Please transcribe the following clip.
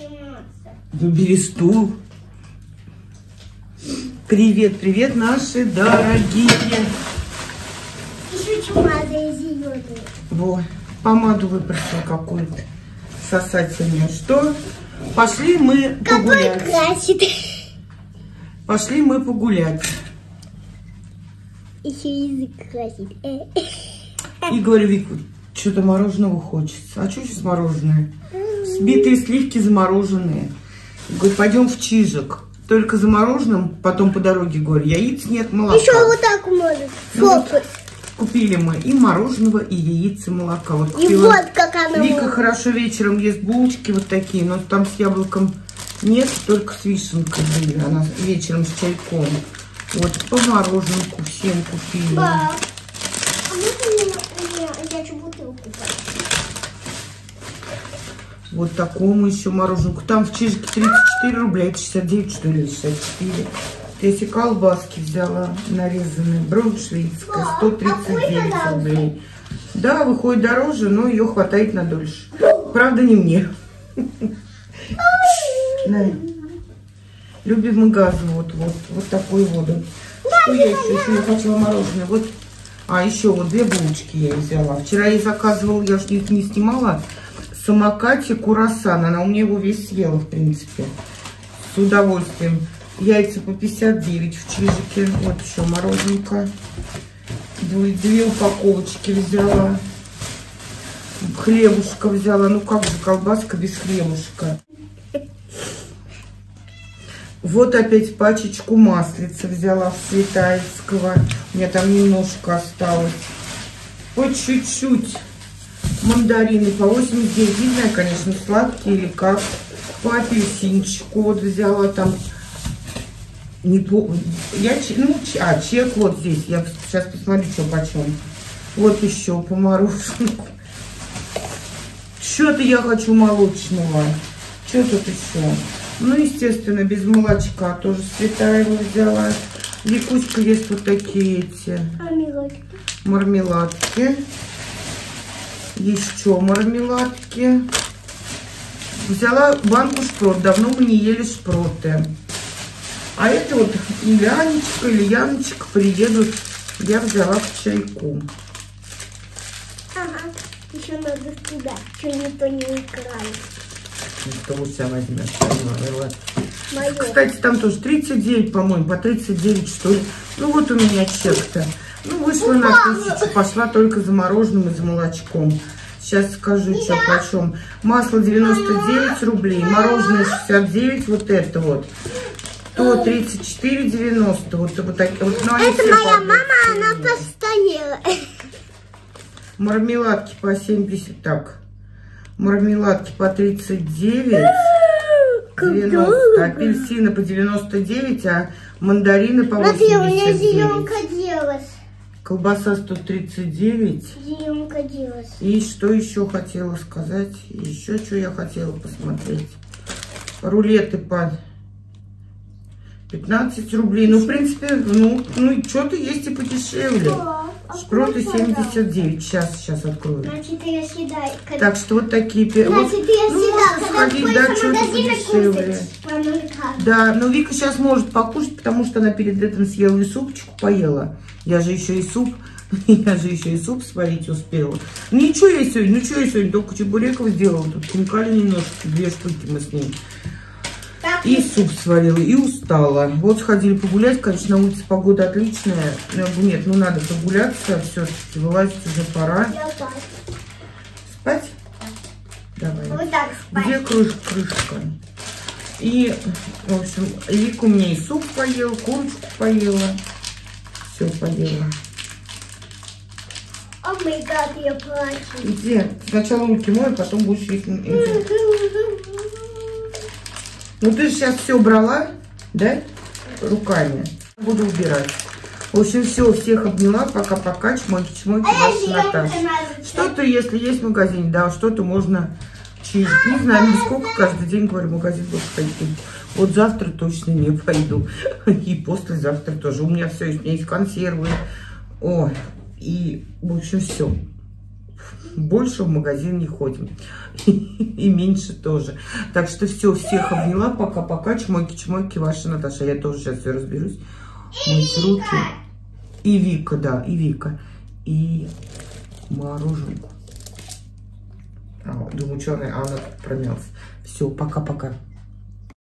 Выбери стул. Привет, привет, наши дорогие. Еще чумазые зеленые. Вот, помаду выбросила какую-то сосательную. Что? Пошли мы погулять. Какой красит. Пошли мы погулять. Еще язык красит. И говорю, Вику, что-то мороженого хочется. А что сейчас мороженое? Сбитые сливки замороженные. Говорю, пойдем в Чижик. Только за мороженым, потом по дороге, говорю, яиц нет, молока. Еще вот так может. Вот, купили мы и мороженого, и яиц, и молока. Вот И вот как она. Вика хорошо вечером ест булочки вот такие, но там с яблоком нет, только с вишенкой были. Она вечером с чайком. Вот по мороженку всем купили. Ба. А можно я хочу бутылку? Вот такому еще мороженку. Там в Чижике 34 рубля, это 69, что ли, 64. Я себе колбаски взяла нарезанные. Броун швейцарская, 139 рублей. Да, выходит дороже, но ее хватает на дольше. Правда, не мне. Любимый газ, вот такой воду. Что я еще? Я хотела мороженое. Вот. А еще вот 2 булочки я взяла. Вчера я заказывала, я же их не снимала. Самокате курасан. Она у меня его весь съела, в принципе. С удовольствием. Яйца по 59 в Чижике. Вот еще мороженка. 2 упаковочки взяла. Хлебушка взяла. Ну как же колбаска без хлебушка. Вот опять пачечку маслица взяла в Светаевского. У меня там немножко осталось. Вот чуть-чуть. Мандарины по 89. Не знаю, конечно, сладкие или как. По апельсинчику вот взяла там. Не помню. Чек вот здесь. Я сейчас посмотрю, что почем. Вот еще по мороженку. Что-то я хочу молочного. Что тут еще? Ну, естественно, без молочка. Тоже Светаева взяла. Викуська ест вот такие эти. Мармеладки. Еще мармеладки. Взяла банку шпрот. Давно мы не ели шпроты. А это вот или Анечка, или Яночка приедут. Я взяла к чайку. Ага. Еще надо туда. Что никто не украли. Что у себя возьмешь? Кстати, там тоже 39, по-моему, по 39, что ли. Ну, вот у меня чек-то. Ну, вышла на 1000, пошла только за мороженым и за молочком. Сейчас скажу, что почем. Масло 99 рублей, мороженое 69, вот это вот. То 34,90. Вот так вот. Ну, это моя мама, она постояла. Мармеладки по 70, так. Мармеладки по 39, 90, апельсины по 99, а мандарины по 89. Смотри, у меня зеленка делась. Колбаса 139. Зеленка делась. И что еще хотела сказать? Еще что я хотела посмотреть. Рулеты по 15 рублей. Ну, в принципе, ну что-то есть и подешевле. Шпроты 79. Сейчас открою. Значит, я съедаю. Так что вот такие. Значит, я можно сходить, да, что-то подешевле. Да, но Вика сейчас может покушать, потому что она перед этим съела и супчику поела. Я же еще и суп сварить успела. Ничего я сегодня только чебуреков сделала. Тут хинкали немножко, 2 штуки мы с ней. И суп сварила, и устала. Вот сходили погулять, конечно, на улице погода отличная. Нет, ну надо прогуляться, все-таки вылазить уже пора. Спать? Давай. Вот так спать. Где крышка? И, в общем, Вика у меня и суп поела, курочку поела. Все поела. О май гад, я плачу. Где? Сначала руки мой, потом будешь их... Ну ты же сейчас все брала, да? Руками. Буду убирать. В общем, все, всех обняла. Пока-пока. Чмоки-чмоки. Ваша Наташа. Что-то, если есть в магазине, да, что-то можно чистить. Не знаю, сколько каждый день, говорю, в магазин буду ходить. Вот завтра точно не пойду. И послезавтра тоже. У меня все есть. У меня есть консервы. О, и, в общем, все. Больше в магазин не ходим. И меньше тоже. Так что все, всех обняла. Пока-пока. Чмойки-чмойки, ваша Наташа. Я тоже сейчас все разберусь. Мыть руки. И Вика, да, и Вика. И мороженку. Думаю, что она тут промялась. Все, пока-пока.